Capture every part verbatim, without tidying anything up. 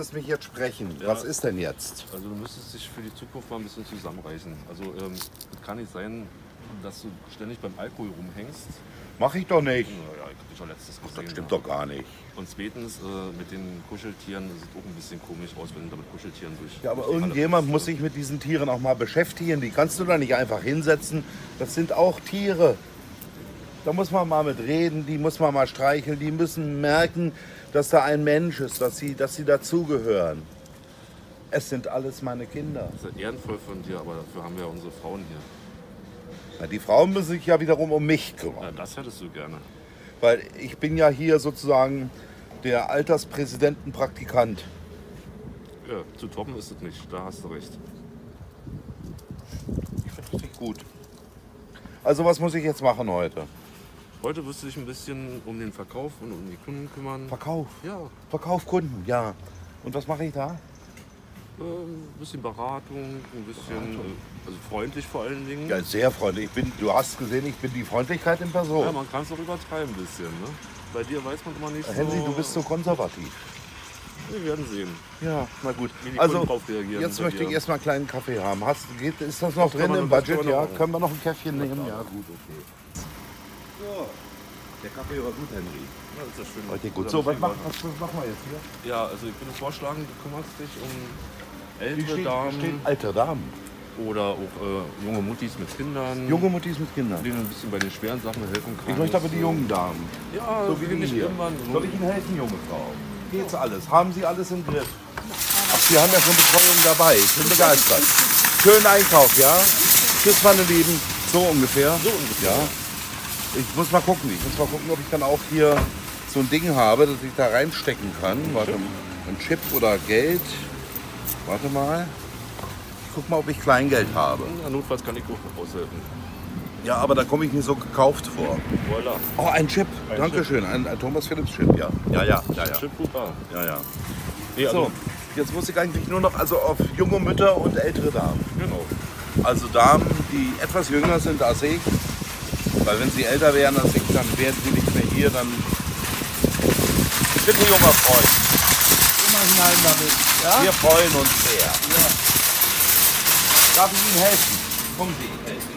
lässt mich jetzt sprechen. Ja. Was ist denn jetzt? Also du müsstest dich für die Zukunft mal ein bisschen zusammenreißen. Also ähm, es kann nicht sein, dass du ständig beim Alkohol rumhängst. Mach ich doch nicht. Naja, ich hab dich schon letztes gesehen. Das stimmt ja. doch gar nicht. Und zweitens, äh, mit den Kuscheltieren sieht auch ein bisschen komisch aus, wenn du da mit Kuscheltieren durch. Ja, aber durch die Halle irgendjemand bist. muss sich mit diesen Tieren auch mal beschäftigen. Die kannst du da nicht einfach hinsetzen. Das sind auch Tiere. Da muss man mal mit reden, die muss man mal streicheln. Die müssen merken, dass da ein Mensch ist, dass sie, dass sie dazugehören. Es sind alles meine Kinder. Das ist ja ehrenvoll von dir, aber dafür haben wir ja unsere Frauen hier. Na, die Frauen müssen sich ja wiederum um mich kümmern. Ja, das hättest du gerne. Weil ich bin ja hier sozusagen der Alterspräsidentenpraktikant. Ja, zu toppen ist es nicht, da hast du recht. Ich finde das nicht gut. Also was muss ich jetzt machen heute? Heute wirst du dich ein bisschen um den Verkauf und um die Kunden kümmern. Verkauf. Ja, Verkauf Kunden, ja. Und was mache ich da? äh, ein bisschen Beratung, ein bisschen, äh, also freundlich vor allen Dingen. Ja, sehr freundlich. Ich bin, du hast gesehen, ich bin die Freundlichkeit in Person. Ja, man kann es auch übertreiben ein bisschen. Ne? Bei dir weiß man immer nicht so... Hensi, du bist so konservativ. Wir werden sehen, Ja, na gut. wie die Also, Kunden drauf reagieren. jetzt bei möchte ich dir. erstmal einen kleinen Kaffee haben. Hast, geht, ist das noch Das kann drin man im noch- das Budget? kann man Ja, noch machen. können wir noch ein Käffchen nehmen? Ja, gut, okay. So, der Kaffee war gut, Henry. Ja, das ist ja schön. Heute gut. Oder So, was, nicht mach, viel was, was machen wir jetzt hier? Leute. Ja, also ich würde vorschlagen, du kümmerst dich um Wie ältere steht, Damen steht alte Damen. oder auch äh, junge Muttis mit Kindern, Junge Muttis mit Kindern. denen ein bisschen bei den schweren Sachen helfen kannst. Ich möchte aber die jungen Damen. Ja, So wie die nicht hier. immer. Soll ich Ihnen helfen, junge Frau? Geht's alles? Haben Sie alles im Griff? Ach, Sie haben ja schon Betreuung dabei. Ich bin begeistert. Schönen Einkauf, ja? Tschüss, meine Lieben. So ungefähr. So ungefähr. Ja. Ich muss mal gucken. Ich muss mal gucken, ob ich dann auch hier so ein Ding habe, das ich da reinstecken kann. Warte, ein Chip oder Geld. Warte mal. Ich guck mal, ob ich Kleingeld habe. Ja, notfalls kann ich auch aushelfen. Ja, aber da komme ich mir so gekauft vor. Voila. Oh, ein Chip. Ein Dankeschön. Ein, ein Thomas Philips Chip, ja. Ja, ja, ja, ja. Chip Cooper. ja, ja. Nee, also, So, jetzt muss ich eigentlich nur noch also auf junge Mütter und ältere Damen. genau. Also Damen, die etwas jünger sind als ich. Weil wenn sie älter wären als ich, dann wären sie nicht mehr hier. Dann bitte, junger Freund. Immer hinein damit. Ja? Wir freuen uns sehr. Ja. Darf ich Ihnen helfen? Kommen Sie, ich helfe Ihnen.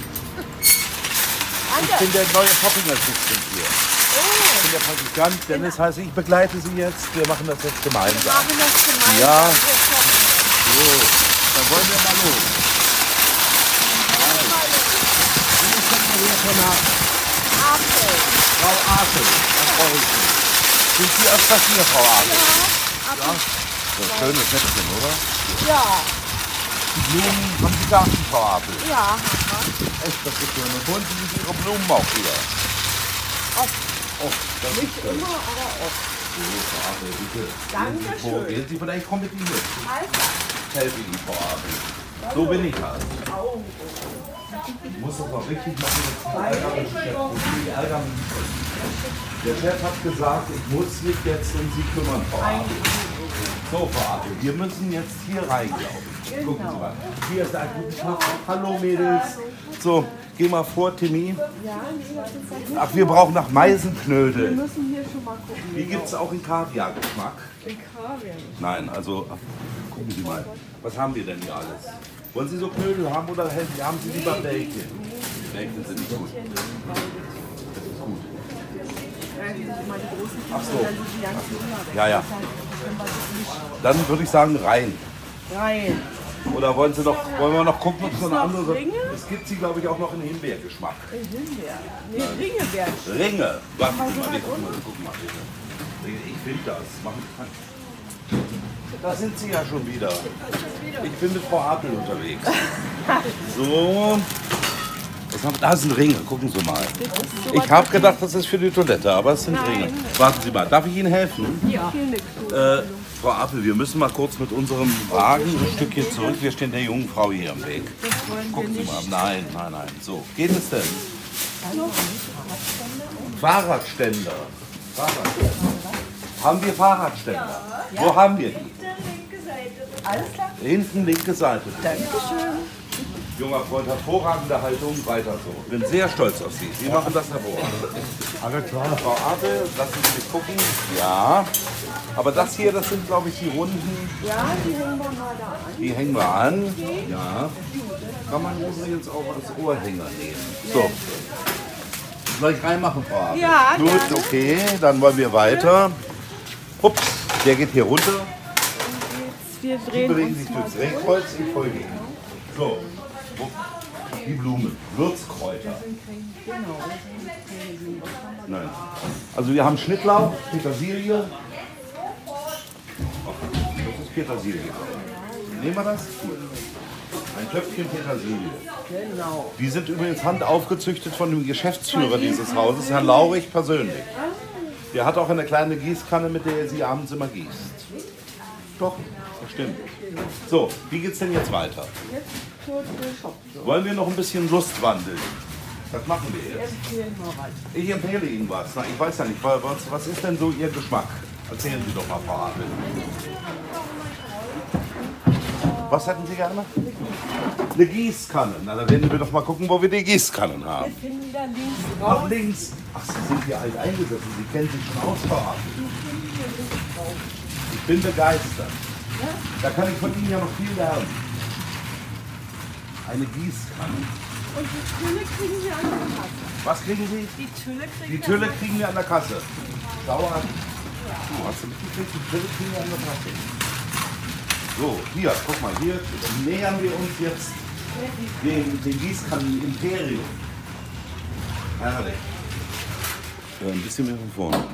Ich bin der neue Popping Assistant hier. Ich bin der Praktikant. Dennis heißt ich, begleite Sie jetzt. Wir machen das jetzt gemeinsam. Wir machen das gemeinsam. Ja. Wir kochen. So, dann wollen wir mal los. Wie kommt man hier von der Apfel. Frau Apel? Das freue ich mich. Sind Sie öfters hier, Frau Apel? Apfel. So ein schönes Mädchen, oder? Ja. Die Blumen haben Sie Garten, Frau Apel. Ja, Papa. Echt, das ist schön. Und holen Sie sich Ihre Blumen auch wieder. Oft. Oh, das ist Nicht schön. immer, aber oft. So, Frau Apel, bitte. Dankeschön. Gehen Sie vielleicht, kommen mit Ihnen mit. Alter. Ich helfe Ihnen, Frau Apel. So bin ich halt. Augen. Ich muss das auch richtig machen. Jetzt ärgern mich Chef. Die ärgern mich. Der Chef hat gesagt, ich muss mich jetzt um Sie kümmern, Frau Apel. So, Frau Apel, wir müssen jetzt hier rein, glaube ich. Gucken Sie mal. Hier ist ein guten Tag. Hallo, Mädels. So, geh mal vor, Timmy. Ja, nee, das ist ja gut. Ach, wir brauchen nach Wir Meisenknödel. müssen hier schon mal gucken. Die gibt es auch in Kaviar-Geschmack. In Kaviar nicht. Nein, also gucken Sie mal. Was haben wir denn hier alles? Wollen Sie so Knödel haben oder haben Sie lieber Bällchen? Bällchen sind nicht gut. Das ist gut. Ja, die sind immer die großen Kinder, Ach so. dann sind die ganz Hunger weg. Ja, ja. Das heißt, wenn wir das nicht Dann würde ich sagen rein. rein. Oder wollen Sie noch, wollen wir noch gucken, ob es noch eine noch andere... Ringe? Es gibt sie, glaube ich, auch noch in Himbeergeschmack. In Himbeer. Nee, Ringe wären schön. Ringe. Warten Mal Sie so mal, weit nee, guck mal, unten. guck mal. Ringe. Ich finde das. Machen Da sind Sie ja schon wieder. Ich bin mit Frau Apel unterwegs. So. Was haben, da sind Ringe, gucken Sie mal. Ich habe gedacht, das ist für die Toilette, aber es sind Ringe. Warten Sie mal, darf ich Ihnen helfen? Ja. Hier nix. Äh, Frau Apel, wir müssen mal kurz mit unserem Wagen ein Stückchen zurück. Wir stehen der jungen Frau hier im Weg. Das wollen wir Gucken Sie nicht. mal. Nein, nein, nein. So, geht es denn? Fahrradständer. Fahrradständer. Haben wir Fahrradständer? Wo haben wir die? Alles klar. Hinten linke Seite. Dankeschön. Junger Freund, hervorragende Haltung, weiter so. Bin sehr stolz auf Sie. Sie machen das hervorragend. Alles klar. Frau Apel, lassen Sie mich gucken. Ja. Aber das hier, das sind, glaube ich, die Runden. Ja, die hängen wir mal da an. Die hängen wir an. Ja. Kann man übrigens auch als Ohrhänger nehmen. So. Soll ich reinmachen, Frau Apel? Ja, Gut, gerne. okay. Dann wollen wir weiter. Ups, der geht hier runter. Wir Sie drehen bewegen uns sich mal durchs Drehkreuz, ich folge Ihnen. So, wo- die Blumen, Würzkräuter. Genau. Nein. Also wir haben Schnittlauch, Petersilie. Ach, das ist Petersilie. Nehmen wir das? Gut. Ein Töpfchen Petersilie. Genau. Die sind übrigens handaufgezüchtet von dem Geschäftsführer dieses Hauses, Herrn Laurich persönlich. Der hat auch eine kleine Gießkanne, mit der er sie abends immer gießt. Doch, das stimmt. So, wie geht's denn jetzt weiter? Jetzt kurz den Shop. Wollen wir noch ein bisschen Lust wandeln? Das machen wir jetzt. Empfehlen wir weiter. Ich empfehle Ihnen was. Na, ich weiß ja nicht, was, was ist denn so Ihr Geschmack? Erzählen Sie doch mal, Frau Apel. Was hätten Sie gerne? Eine Gießkanne. Na, dann werden wir doch mal gucken, wo wir die Gießkannen haben. Wir finden da links Ach, raus. links. Ach, Sie sind hier alt eingesessen. Sie kennen sich schon aus, Frau Apel. Ich bin begeistert. Da kann ich von Ihnen ja noch viel lernen. Eine Gießkanne. Und die Tülle kriegen wir an der Kasse. Was kriegen Sie? Die Tülle kriegen Die Tülle kriegen wir an der Kasse. Dauer. Du hast du mitgekriegt? Die Tülle kriegen wir an der Kasse. So, hier, guck mal, hier nähern wir uns jetzt dem, dem Gießkannen-Imperium. Herrlich. Ja, ein bisschen mehr von vorne.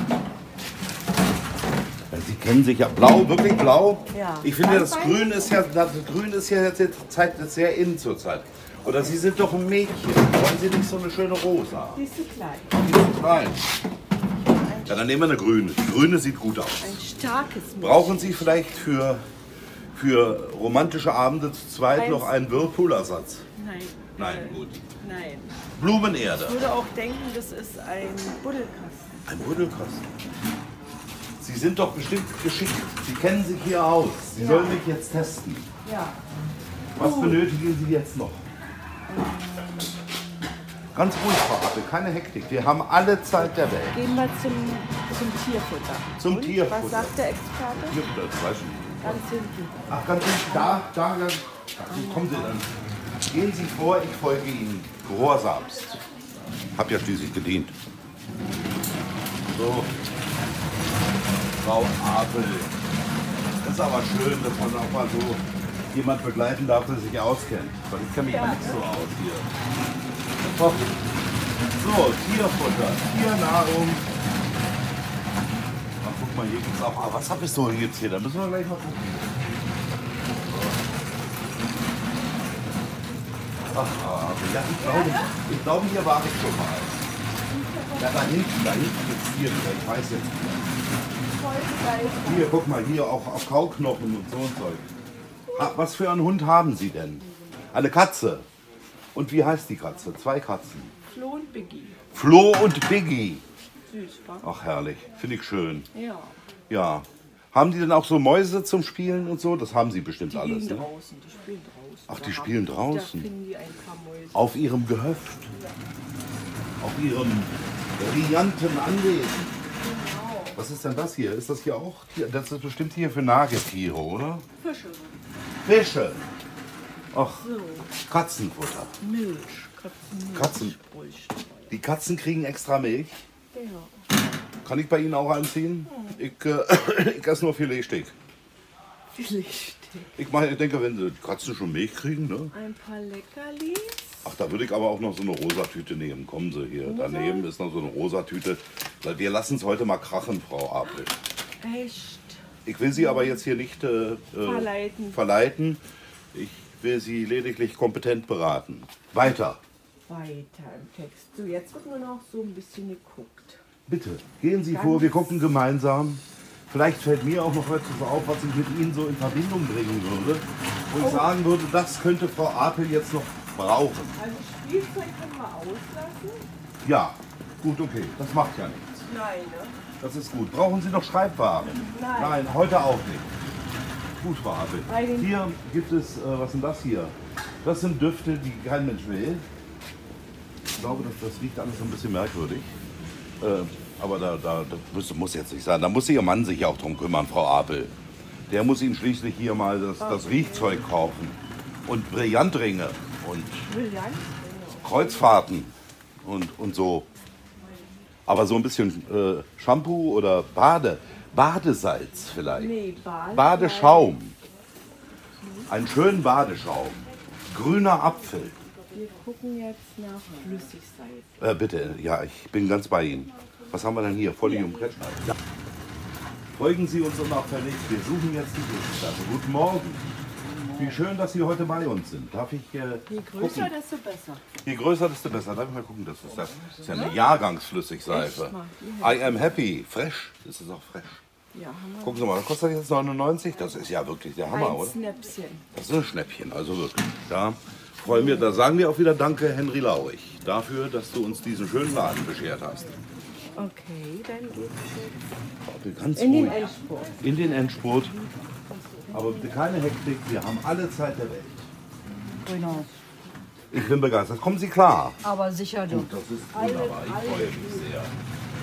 Ja, Sie kennen sich ja blau, wirklich blau. Ja. Ich finde, das Grün ist ja, das Grün ist ja jetzt Zeit, jetzt sehr in zur Zeit. Oder Sie sind doch ein Mädchen. Wollen Sie nicht so eine schöne Rosa? Die ist zu klein. Die ist klein. Ja, dann nehmen wir eine grüne. Die grüne sieht gut aus. Ein starkes Mädchen. Brauchen Sie vielleicht für, für romantische Abende zu zweit Eins. noch einen Whirlpool-Ersatz? Nein. Nein, Äh, gut. Nein. Blumenerde. Ich würde auch denken, das ist ein Buddelkasten. Ein Buddelkasten. Sie sind doch bestimmt geschickt. Sie kennen sich hier aus. Sie Ja. sollen mich jetzt testen. Ja. Was benötigen Sie jetzt noch? Ganz ruhig, Frau Apel, keine Hektik. Wir haben alle Zeit der Welt. Gehen wir zum, zum Tierfutter. Zum Und, Tierfutter. Was sagt der Experte? Hier, das weiß ich nicht. Ganz hinten. Ach, ganz hinten, da, da, da. Ach, kommen Sie dann. Gehen Sie vor, ich folge Ihnen. Gehorsamst. Hab ja schließlich gedient. So. Frau Apel. Das ist aber schön, dass man auch mal so jemand begleiten darf, der sich auskennt. Weil ich kenne mich ja nicht so aus hier. So, Tierfutter, Tiernahrung. Ach, guck mal, hier gibt's auch. Ah, was hab ich so jetzt hier? Da müssen wir gleich mal gucken. Ach, aber ja, ich glaube, ich glaube, hier war ich schon mal. Ja, da hinten, da hinten gibt's Tiere, ich weiß jetzt nicht. Hier, guck mal, hier auch auf Kauknochen und so und Zeug. Ah, was für einen Hund haben Sie denn? Eine Katze. Und wie heißt die Katze? Zwei Katzen. Flo und Biggie. Flo und Biggie. Süß, wa? Ach, herrlich. Finde ich schön. Ja. Ja. Haben die denn auch so Mäuse zum Spielen und so? Das haben sie bestimmt Die alles. liegen Ne? draußen, die spielen draußen. Ach, die Da spielen haben- draußen? Da finden die ein paar Mäuse. Auf ihrem Gehöft. Auf ihrem brillanten Anwesen. Was ist denn das hier? Ist das hier auch? Hier? Das ist bestimmt hier für Nagetiere, oder? Fische. Fische. Ach, So, Katzenfutter. Milch. Katzenmilch. Katzen. bräuchten Die Katzen kriegen extra Milch. wir. Ja. Kann ich bei Ihnen auch einziehen? Ich, äh, ich esse nur Filetsteak. Filetsteak. Ich meine, ich denke, wenn sie Katzen schon Milch kriegen, ne? Ein paar Leckerlis. Ach, da würde ich aber auch noch so eine rosa Tüte nehmen. Kommen Sie hier. Daneben ist noch so eine rosa Tüte. Weil wir lassen es heute mal krachen, Frau Apel. Echt. Ich will Sie aber jetzt hier nicht äh, äh, Verleiten. verleiten. Ich will Sie lediglich kompetent beraten. Weiter. Weiter im Text. So, jetzt wird nur noch so ein bisschen geguckt. Bitte, gehen Sie Ganz- vor, wir gucken gemeinsam. Vielleicht fällt mir auch noch etwas auf, was ich mit Ihnen so in Verbindung bringen würde. Wo ich sagen würde, das könnte Frau Apel jetzt noch brauchen. Also Spielzeug können wir auslassen. Ja, gut, okay, das macht ja nichts. Nein, ne? Das ist gut. Brauchen Sie noch Schreibwaren? Nein. Nein, heute auch nicht. Gut, Frau Apel. Bei den- Hier gibt es, äh, was ist denn das hier? Das sind Düfte, die kein Mensch will. Ich glaube, das, das riecht alles so ein bisschen merkwürdig. Äh, aber da, da, das muss, muss jetzt nicht sein. Da muss Ihr Mann sich auch drum kümmern, Frau Apel. Der muss Ihnen schließlich hier mal das, das Riechzeug kaufen. Und Brillantringe und Brillant. Kreuzfahrten und, und so. Aber so ein bisschen äh, Shampoo oder Bade, Badesalz vielleicht. Nee, Bade. Badeschaum. Einen schönen Badeschaum. Grüner Apfel. Wir gucken jetzt nach Flüssigsalz. Äh, bitte, ja, ich bin ganz bei Ihnen. Was haben wir denn hier? Folium-Ketchup. Ja. Folgen Sie uns unauffällig. Wir suchen jetzt die Flüssigsalze. Guten Morgen. Wie schön, dass Sie heute bei uns sind. Darf ich äh, Je größer, gucken? desto besser. Je größer, desto besser. Darf ich mal gucken? Das ist, das ist ja eine Jahrgangsflüssigseife. Echt mal? I am happy. Fresh. Das ist auch fresh. Ja, haben wir. Gucken Sie mal, das kostet jetzt neunundneunzig. Das ist ja wirklich der Hammer, Ein oder? Schnäppchen. Das ist ein Schnäppchen, also wirklich. Da freuen wir, da sagen wir auch wieder Danke, Henry Laurich, dafür, dass du uns diesen schönen Laden beschert hast. Okay, dann geht's Ganz in den ruhig. Endspurt. In den Endspurt. Aber bitte keine Hektik, wir haben alle Zeit der Welt. Genau. Ich bin begeistert. Kommen Sie klar? Aber sicher doch. Das ist wunderbar, ich freue mich sehr.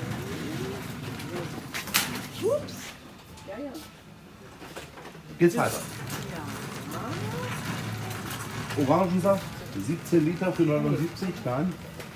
Ups. Ja, ja. Geht's weiter? Orangensaft, siebzehn Liter für neunundsiebzig, nein.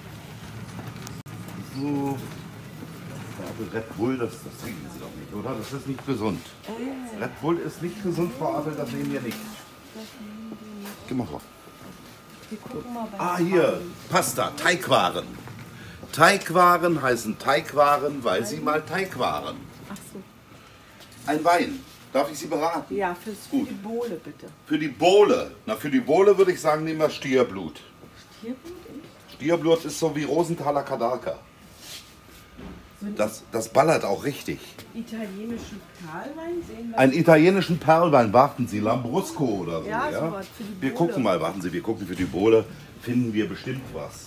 So. Ja, Red Bull, das, das trinken Sie doch nicht, oder? Das ist nicht gesund. Red Bull ist nicht gesund, Frau Apel, das nehmen wir nicht. Geh mal vor. Wir gucken mal bei Ah, hier, Pasta, Teigwaren. Teigwaren heißen Teigwaren, weil sie mal Teig waren. Ach so. Ein Wein. Darf ich Sie beraten? Ja, fürs, für Gut. die Bohle bitte. Für die Bohle. Na, für die Bohle würde ich sagen, nehmen wir Stierblut. Stierblut? Stierblut ist so wie Rosenthaler Kadarka. Das, das ballert auch richtig. Italienischen Perlwein sehen wir. Einen italienischen Perlwein, warten Sie, Lambrusco oder so. Ja, Ja, sowas für die Wir Bohle. gucken mal, warten Sie, wir gucken für die Bohle, finden wir bestimmt was.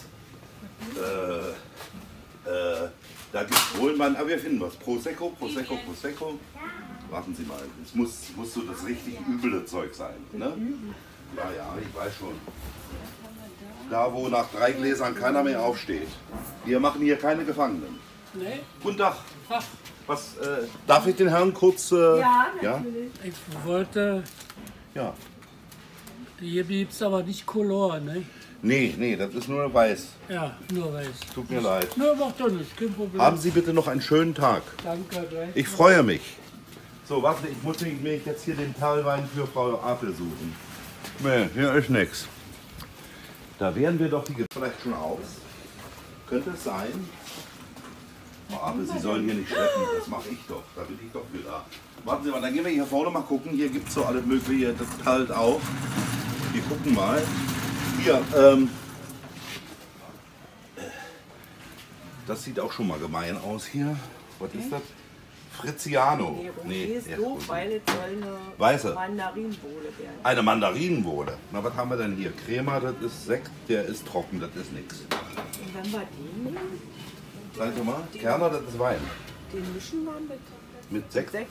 Äh, äh, da gibt es Bohlenwein, aber wir finden was. Prosecco, Prosecco, Prosecco. Warten Sie mal, es muss, muss so das richtig üble Zeug sein. Ne? Ja, ja, ich weiß schon. Da, wo nach drei Gläsern keiner mehr aufsteht. Wir machen hier keine Gefangenen. Nee, Guten Tag. Was, äh, darf ich den Herrn kurz... Äh, Ja, natürlich. ich wollte, Ja. hier gibt es aber nicht Color, ne? Nee, nee, das ist nur weiß. Ja, nur weiß. Tut mir leid. Ne, macht doch nichts, kein Problem. Haben Sie bitte noch einen schönen Tag. Danke, gleich. Ich freue mich. So, warte, ich muss mir jetzt hier den Perlwein für Frau Apel suchen. Nee, hier ist nichts. Da wären wir doch die Ge- vielleicht schon aus. Könnte es sein? Frau Apel, Sie sollen hier nicht schleppen, das mache ich doch. Da bin ich doch für da. Warten Sie mal, dann gehen wir hier vorne mal gucken. Hier gibt es so alles Mögliche, das perlt auch. Wir gucken mal. Hier, ähm. Das sieht auch schon mal gemein aus hier. Was ist das? Frizziano. Nee, ist ja, doof, gut. weil es soll eine Weiße. Mandarinbohle werden. Eine Mandarinenbohle. Na, was haben wir denn hier? Crema, das ist Sekt, der ist trocken, das ist nichts. Und wenn wir den nehmen, Sagen Sie mal, Kerner, das ist Wein. den mischen wir mit Mit Sekt. Sekt.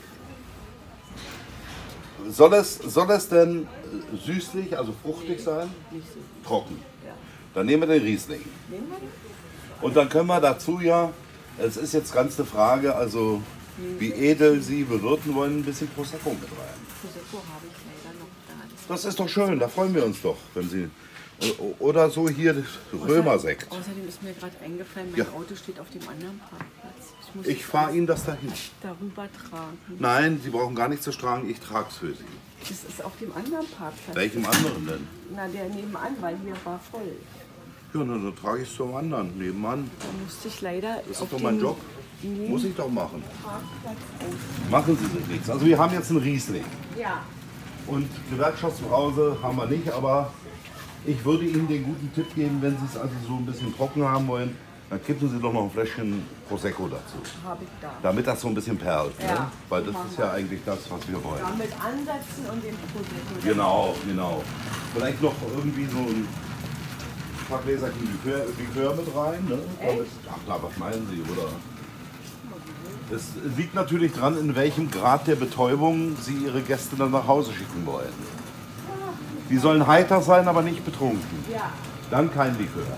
Soll es, soll es denn äh, süßlich, also fruchtig sein? Nicht so. Trocken. Ja. Dann nehmen wir den Riesling. Nehmen wir den? Und dann können wir dazu ja, es ist jetzt ganz eine Frage, also wie edel Sie bewirten wollen, ein bisschen Prosecco mit rein. Prosecco habe ich leider noch da. Das ist doch schön, da freuen wir uns doch, wenn Sie... Oder so hier Römersekt. Außerdem ist mir gerade eingefallen, mein Ja. Auto steht auf dem anderen Parkplatz. Ich muss Ich es fahre Ihnen das dahin. darüber tragen. Nein, Sie brauchen gar nichts zu tragen, ich trage es für Sie. Das ist auf dem anderen Parkplatz. Welchem anderen denn? Na, der nebenan, weil hier war voll. Ja, dann, dann trage ich es zum anderen, nebenan. Da musste ich leider Das auf ist doch den mein Job. den Muss ich doch machen. Parkplatz aus. Machen Sie sich nichts. Also wir haben jetzt einen Riesling. Ja, Und Gewerkschaftsbrause haben wir nicht, aber ich würde Ihnen den guten Tipp geben, wenn Sie es also so ein bisschen trocken haben wollen, dann kippen Sie doch noch ein Fläschchen Prosecco dazu. habe ich da. Damit das so ein bisschen perlt. Ja, Ne? Weil so das machen ist ja eigentlich das, was wir wollen. Damit ansetzen und den Prosecco. Genau, genau. Vielleicht noch irgendwie so ein paar Gläser Likör, Likör mit rein. Ne? Echt? Ach klar, was meinen Sie, oder? Es liegt natürlich dran, in welchem Grad der Betäubung Sie Ihre Gäste dann nach Hause schicken wollen. Die sollen heiter sein, aber nicht betrunken. Ja. Dann kein Likör.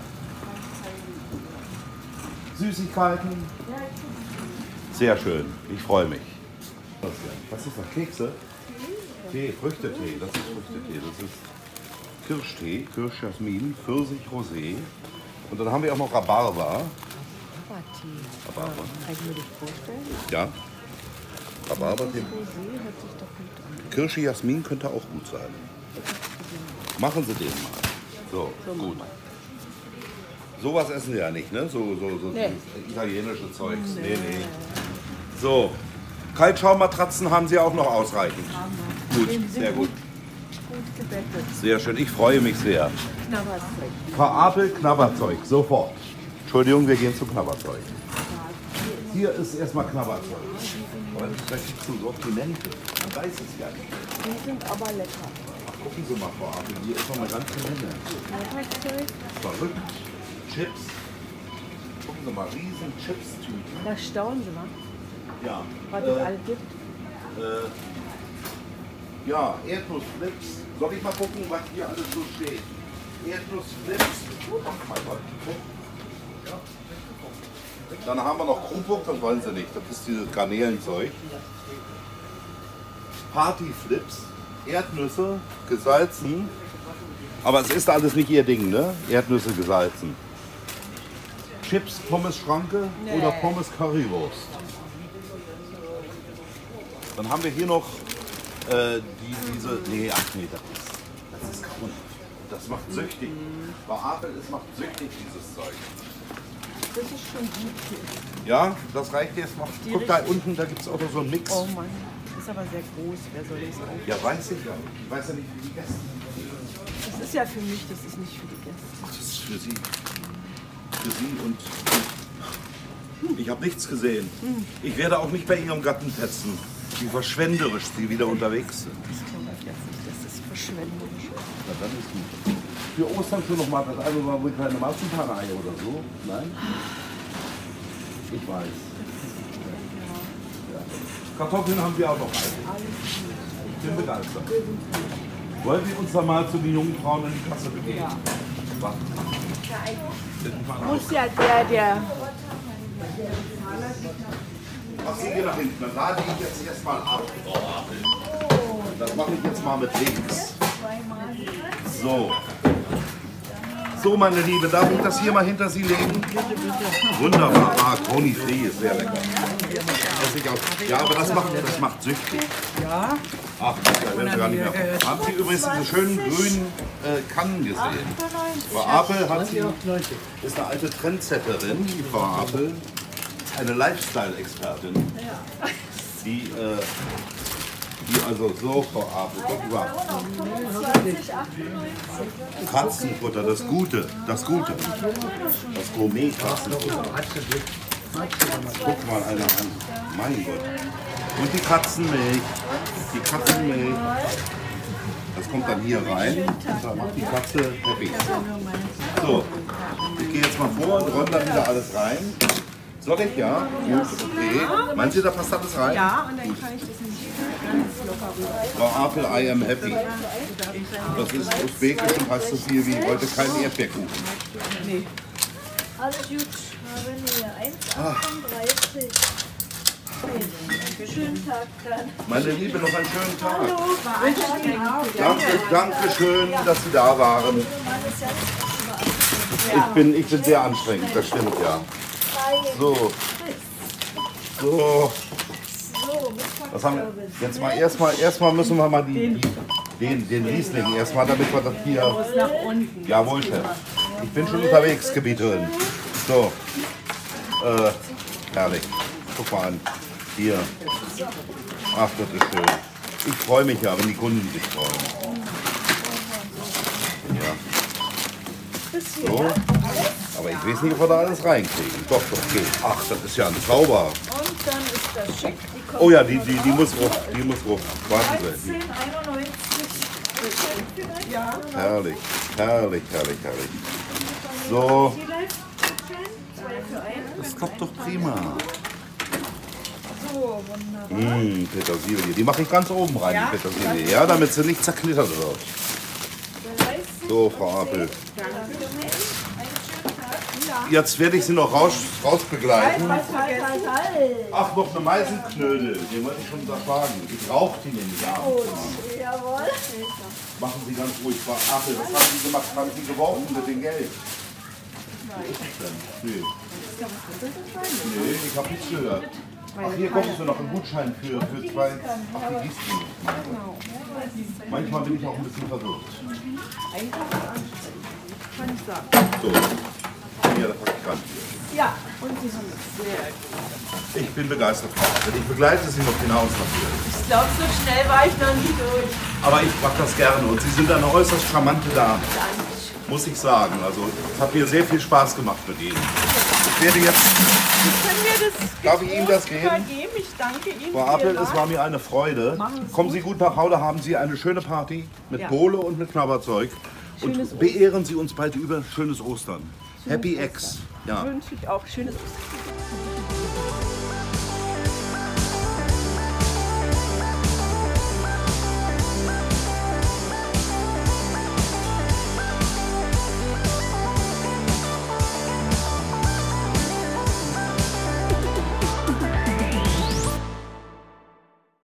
Süßigkeiten? Sehr schön, ich freue mich. Was ist das? Kekse? Tee, Früchtetee, das ist Früchtetee. Das ist Kirschtee, Kirschjasmin, Pfirsich, Rosé. Und dann haben wir auch noch Rhabarber. Rhabarber. Kann ich mir das vorstellen? Ja. Rhabarber-Tee. Rosé hört sich doch gut an. Kirsche, Jasmin könnte auch gut sein. Machen Sie den mal. So, gut. Sowas essen wir ja nicht, ne? So, so, so Nee. dieses italienische Zeugs. Nee, nee. So, Kaltschaummatratzen haben Sie auch noch ausreichend. Gut, sehr gut. Gut gebettet. Sehr schön, ich freue mich sehr. Knabberzeug. Frau Apel, Knabberzeug, sofort. Entschuldigung, wir gehen zu Knabberzeug. Hier ist erstmal Knabberzeug. Aber da gibt es so Sortimente. Man weiß es ja nicht. Die sind aber lecker. Ach, gucken Sie mal, Frau Apel, hier ist noch eine ganze Menge. Knabberzeug. Verrückt. Chips. Gucken Sie mal, riesen Chips-Tüten. Da staunen Sie mal, Ja. was äh, es alles gibt. äh, ja, Erdnussflips. Soll ich mal gucken, was hier alles so steht? Erdnussflips. Oh mein Gott. Ja. Dann haben wir noch Krumpuck, das wollen Sie nicht. Das ist dieses Garnelenzeug. Partyflips. Erdnüsse, gesalzen. Aber es ist alles nicht Ihr Ding, ne? Erdnüsse gesalzen. Chips, Pommes Schranke oder Pommes Currywurst. Dann haben wir hier noch äh, die, diese. Nee, ach nee, das ist, das ist grauenhaft. Das macht süchtig. Bei Apel, es macht süchtig, dieses Zeug. Das ist schon gut hier. Ja, das reicht jetzt noch. Guck da unten, da gibt es auch noch so einen Mix. Oh Mann, das ist aber sehr groß. Wer soll das auch? Ja, weiß ich ja. Ich weiß ja nicht, wie die Gäste sind. Das ist ja für mich, das ist nicht für die Gäste. Ach, das ist für Sie. Für Sie und. Ich habe nichts gesehen. Ich werde auch nicht bei Ihrem Gatten testen, wie verschwenderisch Sie wieder unterwegs sind. Das glaube ich jetzt nicht, das ist verschwenderisch. Na, dann ist gut. Für Ostern schon noch mal das eine oder andere kleine Marzipanei oder so? Nein? Ich weiß. Ja. Kartoffeln haben wir auch noch eine. Ich bin begeistert. Wollen wir uns da mal zu den jungen Frauen in die Kasse begeben? Ja. Muss ja der, der. Ach, Sie gehen nach hinten. Dann lade ich jetzt erstmal ab. Das mache ich jetzt mal mit links. So. So, meine Liebe, darf ich das hier mal hinter Sie legen? Wunderbar. Ah, Crony Free ist sehr lecker. Ess ich auch. Ja, aber das macht, das macht süchtig. Ja, Ach, da werden Sie gar nicht mehr. Haben Sie übrigens diese schönen grünen äh, Kannen gesehen? Frau Apel hat sie, ist eine alte Trendsetterin, die Frau Apel. Eine Lifestyle-Expertin. Die, äh, die also so, Frau Apel, guck mal. Katzenfutter, das Gute, das Gute. Das Gourmet-Katzenfutter. Guck mal einer an. Mein Gott. Und die Katzenmilch. Die Katzenmilch. Das kommt dann hier rein und dann macht die Katze happy. So, ich gehe jetzt mal vor und räume da wieder alles rein. Soll ich? Ja? Gut, okay. Meinen Sie, da passt alles rein? Ja, und dann kann ich das nicht ganz locker rüber. Frau Apel, I am happy. Das ist usbekisch und heißt so viel wie heute kein Erdbeerkuchen. Nee. Alles gut, haben wir eins achtunddreißig. Schönen Tag dann. Meine Liebe, noch einen schönen Tag. War anstrengend. Danke, danke schön, dass Sie da waren. Ich bin, ich bin sehr anstrengend, das stimmt ja. So. So. Was haben wir? Jetzt mal erstmal, erstmal müssen wir mal die, die, den, den Riesling erstmal, damit wir das hier. Nach unten. Jawohl, Chef. Ich bin schon unterwegs, Gebieterin. So. Äh, herrlich. Guck mal an. Hier. Ach, das ist schön. Ich freue mich ja, wenn die Kunden sich freuen. Ja. So. Aber ich weiß nicht, ob wir da alles reinkriegen. Doch, doch, geht. Ach, das ist ja ein Zauber. Und dann ist das schick. Die kommt Oh ja, die, die, die muss rufen. Die muss rufen. Warten Sie. zehn einundneunzig. Ja. Herrlich, herrlich, herrlich, herrlich. So. zwei für ein. Das klappt doch prima. So, wunderbar. Mmh, Petersilie. Die mache ich ganz oben rein, die Petersilie. Ja, damit sie nicht zerknittert wird. So, Frau Apel. Jetzt werde ich Sie noch raus, rausbegleiten. Halt, halt, halt, halt. Ach, noch eine Meisenknödel. Den wollte ich schon sagen. Ich rauche die nämlich abends. Jawohl. Machen Sie ganz ruhig. Frau Apel, was haben Sie gemacht? Haben Sie geworfen mit dem Geld? Nee. Nee, ich habe nichts gehört. Ach, hier kommt so noch ein Gutschein für, für zwei. Ach, die Gießkanne. Manchmal bin ich auch ein bisschen verwirrt. Kann ich sagen. So. Ja, der Praktikant hier. Ja, und Sie haben das sehr gut. Ich bin begeistert, Frau Apel. Ich begleite Sie noch hinaus natürlich. Ich glaube, so schnell war ich noch nie durch. Aber ich mache das gerne und Sie sind eine äußerst charmante Dame. Muss ich sagen. Also, es hat mir sehr viel Spaß gemacht mit Ihnen. Ich werde jetzt. Können wir das Darf ich Ihnen das geben? übergeben? Ich danke Ihnen. Frau Apel, es war mir eine Freude. Kommen Sie gut nach Hause, haben Sie eine schöne Party mit Ja. Bowle und mit Knabberzeug. Schönes Und beehren Sie uns bald über schönes Ostern. Happy Ex. Ja. Wünsche ich auch schönes Ostern.